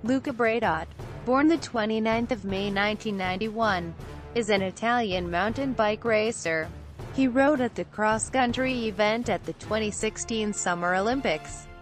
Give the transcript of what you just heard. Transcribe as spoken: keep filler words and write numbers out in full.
Luca Braidot, born the twenty-ninth of May nineteen ninety-one, is an Italian mountain bike racer. He rode at the cross-country event at the twenty sixteen Summer Olympics.